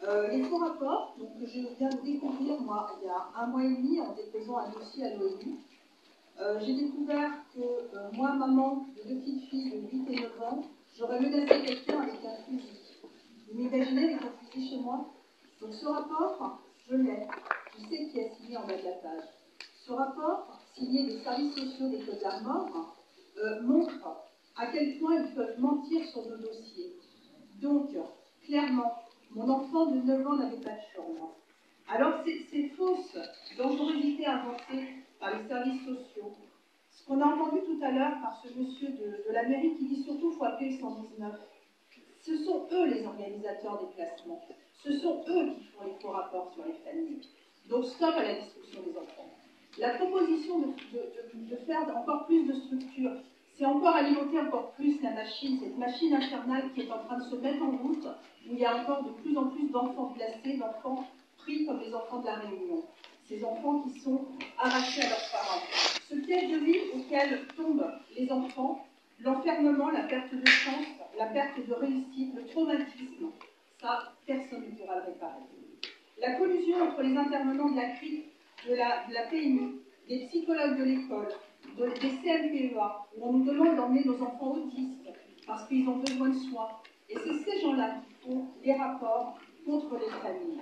Les faux rapports, donc, que je viens de découvrir, moi, il y a 1 mois et demi, en déposant un dossier à l'ONU, j'ai découvert que moi, maman de 2 petites filles de 8 et 9 ans, j'aurais menacé quelqu'un avec un fusil. Vous m'imaginez avec un fusil chez moi? Donc ce rapport, je l'ai. Je sais qui a signé en bas de la page. Ce rapport, signé des services sociaux des Côtes d'Armor, montre à quel point ils peuvent mentir sur nos dossiers. Donc, clairement, mon enfant de 9 ans n'avait pas de chambre. Alors, ces fausses dangerosités avancées par les services sociaux, ce qu'on a entendu tout à l'heure par ce monsieur de la mairie qui dit surtout qu'il faut appeler le 119, ce sont eux les organisateurs des placements. Ce sont eux qui font les faux rapports sur les familles. Donc, stop à la destruction des enfants. La proposition de faire encore plus de structures, c'est encore alimenter encore plus la machine, cette machine infernale qui est en train de se mettre en route, où il y a encore de plus en plus d'enfants placés, d'enfants pris comme les enfants de la Réunion. Ces enfants qui sont arrachés à leurs parents. Ce piège de vie auquel tombent les enfants, l'enfermement, la perte de chance, la perte de réussite, le traumatisme, ça, personne ne pourra le réparer. La collusion entre les intervenants de la CRI, de la PMI, des psychologues de l'école, des CMPEA, où on nous demande d'emmener nos enfants autistes parce qu'ils ont besoin de soins. Et c'est ces gens-là qui font les rapports contre les familles.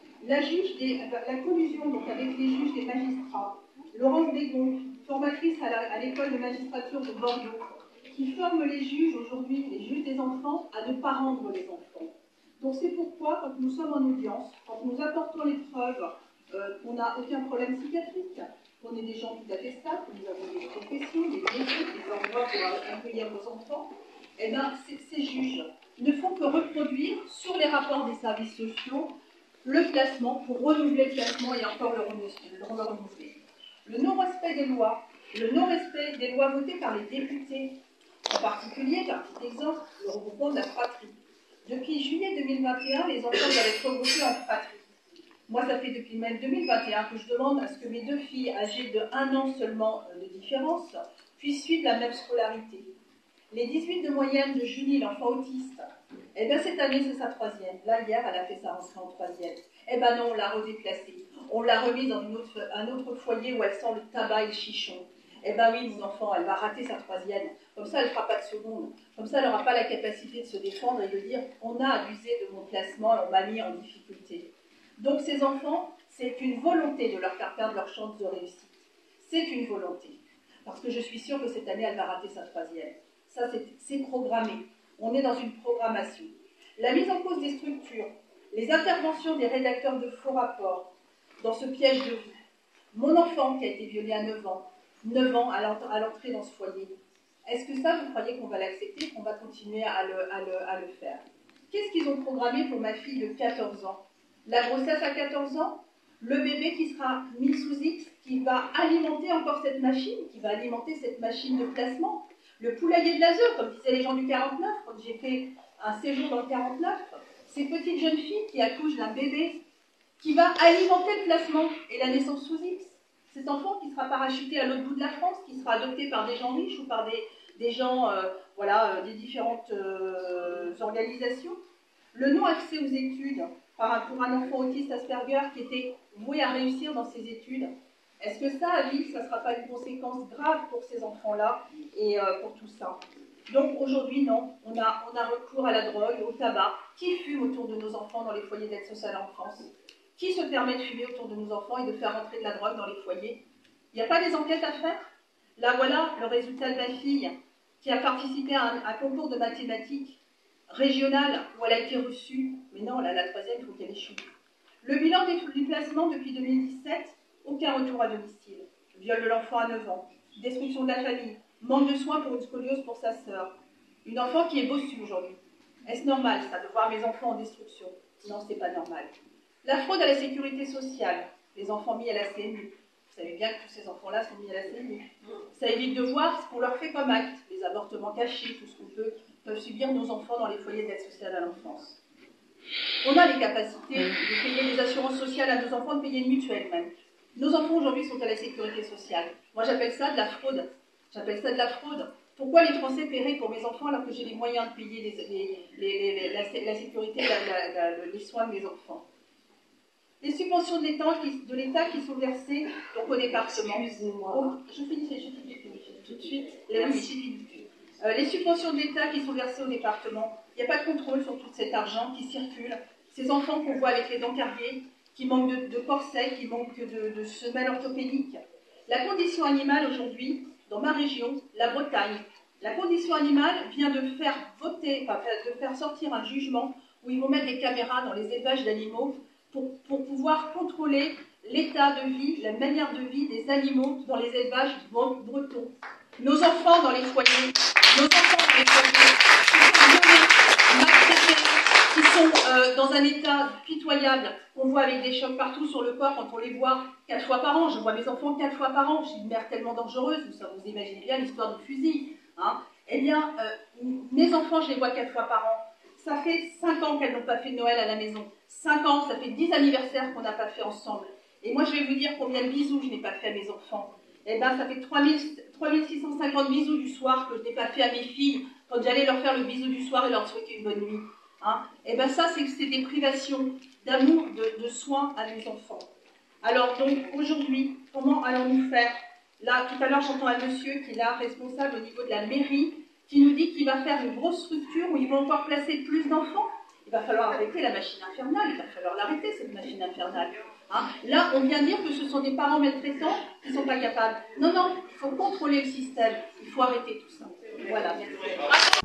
La collusion donc, avec les juges des magistrats, Laurence Bégon, formatrice à l'école de magistrature de Bordeaux, qui forme les juges aujourd'hui, les juges des enfants, à ne pas rendre les enfants. Donc c'est pourquoi, quand nous sommes en audience, quand nous apportons les preuves qu'on n'a aucun problème psychiatrique, qu'on est des gens tout à fait stables, que nous avons des professions, des métiers, des endroits pour accueillir nos enfants, eh bien, ces juges ne font que reproduire sur les rapports des services sociaux le classement pour renouveler le classement et encore le renouveler. Le non-respect des lois, le non-respect des lois votées par les députés, en particulier, par petit exemple, le regroupement de la fratrie. Depuis juillet 2021, les enfants doivent être regroupés en fratrie. Moi, ça fait depuis mai 2021 que je demande à ce que mes 2 filles âgées de 1 an seulement de différence puissent suivre la même scolarité. Les 18 de moyenne de Julie, l'enfant autiste, eh bien cette année c'est sa 3e. Là, hier, elle a fait sa rentrée en 3e. Eh bien non, on l'a redéplacée. On l'a remise dans un autre foyer où elle sent le tabac et le chichon. Eh bien oui, mon enfant, elle va rater sa 3e. Comme ça, elle ne fera pas de seconde. Comme ça, elle n'aura pas la capacité de se défendre et de dire « on a abusé de mon classement et on m'a mis en difficulté ». Donc ces enfants, c'est une volonté de leur faire perdre leur chance de réussite. C'est une volonté. Parce que je suis sûre que cette année, elle va rater sa 3e. Ça, c'est programmé. On est dans une programmation. La mise en cause des structures, les interventions des rédacteurs de faux rapports dans ce piège de vie. Mon enfant qui a été violé à 9 ans à l'entrée dans ce foyer. Est-ce que ça, vous croyez qu'on va l'accepter, qu'on va continuer à le faire? Qu'est-ce qu'ils ont programmé pour ma fille de 14 ans? La grossesse à 14 ans? Le bébé qui sera mis sous X, qui va alimenter encore cette machine, qui va alimenter cette machine de placement? Le poulailler de l'Azur, comme disaient les gens du 49, quand j'ai fait un séjour dans le 49, ces petites jeunes filles qui accouchent d'un bébé qui va alimenter le placement et la naissance sous X. Cet enfant qui sera parachuté à l'autre bout de la France, qui sera adopté par des gens riches ou par des gens, des différentes organisations. Le non-accès aux études pour un enfant autiste Asperger qui était voué à réussir dans ses études. Est-ce que ça, à vie, ça ne sera pas une conséquence grave pour ces enfants-là et pour tout ça? Donc aujourd'hui, non, on a recours à la drogue, au tabac. Qui fume autour de nos enfants dans les foyers d'aide sociale en France? Qui se permet de fumer autour de nos enfants et de faire rentrer de la drogue dans les foyers? Il n'y a pas des enquêtes à faire? Là, voilà le résultat de ma fille qui a participé à un concours de mathématiques régional où elle a été reçue. Mais non, là, la 3e, il faut qu'elle échoue. Le bilan du placement depuis 2017, aucun retour à domicile. Viol de l'enfant à 9 ans, destruction de la famille, manque de soins pour une scoliose pour sa sœur. Une enfant qui est bossue aujourd'hui. Est-ce normal, ça, de voir mes enfants en destruction? Non, c'est pas normal. La fraude à la sécurité sociale, les enfants mis à la CMU. Vous savez bien que tous ces enfants-là sont mis à la CMU. Ça évite de voir ce qu'on leur fait comme acte, les avortements cachés, tout ce qu'on peuvent subir nos enfants dans les foyers d'aide sociale à l'enfance. On a les capacités de payer des assurances sociales à nos enfants, de payer une mutuelle même. Nos enfants aujourd'hui sont à la sécurité sociale. Moi j'appelle ça de la fraude. J'appelle ça de la fraude. Pourquoi les Français paieraient pour mes enfants alors que j'ai les moyens de payer la sécurité, les soins de mes enfants? Les subventions de l'État qui sont versées donc, au département. Je finis tout de suite. Les subventions de l'État qui sont versées au département, il n'y a pas de contrôle sur tout cet argent qui circule. Ces enfants qu'on voit avec les dents carriées, qui manquent de corsets, qui manquent de semelles orthopédiques. La condition animale aujourd'hui, dans ma région, la Bretagne, la condition animale vient de faire voter, enfin, de faire sortir un jugement où ils vont mettre des caméras dans les élevages d'animaux pour pouvoir contrôler l'état de vie, la manière de vie des animaux dans les élevages bretons. Nos enfants dans les foyers, qui sont violés, maltraités, qui sont dans un état pitoyable, qu'on voit avec des chocs partout sur le corps quand on les voit 4 fois par an. Je vois mes enfants 4 fois par an. Je suis une mère tellement dangereuse, vous imaginez bien l'histoire du fusil. Hein. Eh bien, mes enfants, je les vois 4 fois par an. Ça fait 5 ans qu'elles n'ont pas fait de Noël à la maison. 5 ans, ça fait 10 anniversaires qu'on n'a pas fait ensemble. Et moi, je vais vous dire combien de bisous je n'ai pas fait à mes enfants. Eh bien, ça fait 3650 bisous du soir que je n'ai pas fait à mes filles quand j'allais leur faire le bisou du soir et leur souhaiter une bonne nuit. Hein. Eh bien, ça, c'est des privations d'amour, de soins à mes enfants. Alors, donc, aujourd'hui, comment allons-nous faire? Là, tout à l'heure, j'entends un monsieur qui est là, responsable au niveau de la mairie, qui nous dit qu'il va faire une grosse structure où ils vont encore placer plus d'enfants. Il va falloir arrêter la machine infernale, il va falloir l'arrêter, cette machine infernale. Hein. Là, on vient dire que ce sont des parents maltraitants qui ne sont pas capables. Non, non, il faut contrôler le système, il faut arrêter tout ça. Voilà, merci.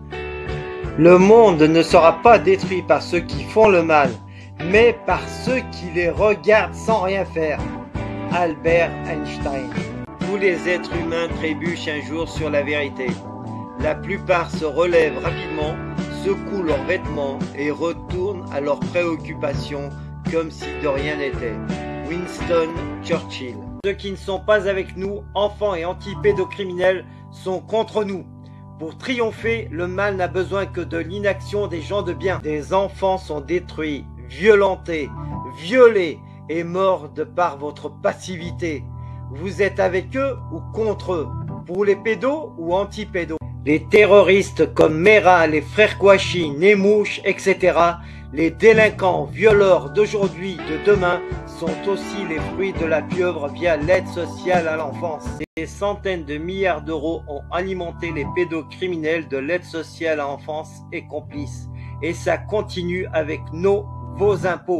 Le monde ne sera pas détruit par ceux qui font le mal, mais par ceux qui les regardent sans rien faire. Albert Einstein. Tous les êtres humains trébuchent un jour sur la vérité. La plupart se relèvent rapidement, secouent leurs vêtements et retournent à leurs préoccupations comme si de rien n'était. Winston Churchill. Ceux qui ne sont pas avec nous, enfants et anti-pédocriminels, sont contre nous. Pour triompher, le mal n'a besoin que de l'inaction des gens de bien. Des enfants sont détruits, violentés, violés et morts de par votre passivité. Vous êtes avec eux ou contre eux? Pour les pédos ou anti-pédos? Les terroristes comme Mera, les frères Kouachi, Nemouche, etc., les délinquants violeurs d'aujourd'hui, de demain, sont aussi les fruits de la pieuvre via l'aide sociale à l'enfance. Des centaines de milliards d'euros ont alimenté les pédocriminels de l'aide sociale à l'enfance et complices. Et ça continue avec vos impôts.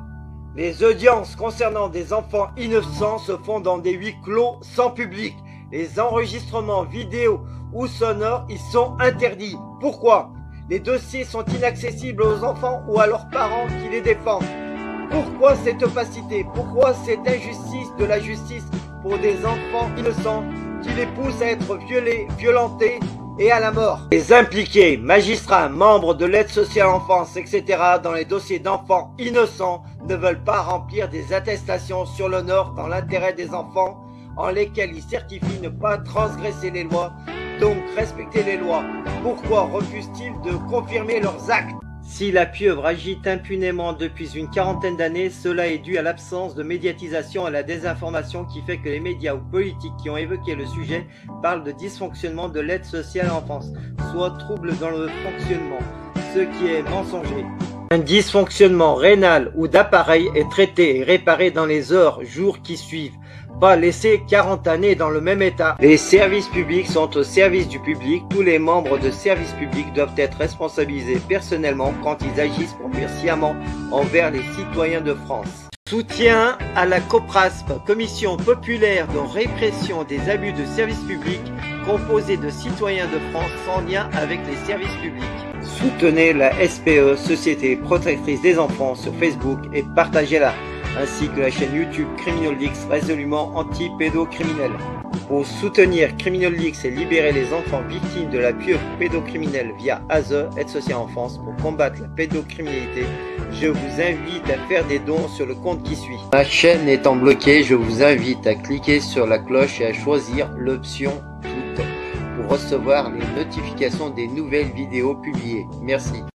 Les audiences concernant des enfants innocents se font dans des huis clos sans public. Les enregistrements vidéo ou sonores y sont interdits. Pourquoi? Les dossiers sont inaccessibles aux enfants ou à leurs parents qui les défendent. Pourquoi cette opacité? Pourquoi cette injustice de la justice pour des enfants innocents qui les pousse à être violés, violentés et à la mort? Les impliqués, magistrats, membres de l'aide sociale à l'enfance, etc. dans les dossiers d'enfants innocents ne veulent pas remplir des attestations sur l'honneur dans l'intérêt des enfants en lesquels ils certifient ne pas transgresser les lois, donc respecter les lois. Pourquoi refusent-ils de confirmer leurs actes? Si la pieuvre agite impunément depuis une quarantaine d'années, cela est dû à l'absence de médiatisation et à la désinformation qui fait que les médias ou politiques qui ont évoqué le sujet parlent de dysfonctionnement de l'aide sociale à l'enfance, soit trouble dans le fonctionnement, ce qui est mensonger. Un dysfonctionnement rénal ou d'appareil est traité et réparé dans les heures, jours qui suivent. Pas laisser 40 années dans le même état. Les services publics sont au service du public. Tous les membres de services publics doivent être responsabilisés personnellement quand ils agissent pour nuire sciemment envers les citoyens de France. Soutien à la COPRASP, Commission populaire de répression des abus de services publics, composée de citoyens de France sans lien avec les services publics. Soutenez la SPE, Société Protectrice des Enfants, sur Facebook et partagez-la, ainsi que la chaîne YouTube CriminalX, résolument anti-pédocriminel. Pour soutenir CriminalX et libérer les enfants victimes de la pieuvre pédocriminelle via ASE, Aide sociale en France, pour combattre la pédocriminalité, je vous invite à faire des dons sur le compte qui suit. Ma chaîne étant bloquée, je vous invite à cliquer sur la cloche et à choisir l'option toutes pour recevoir les notifications des nouvelles vidéos publiées. Merci.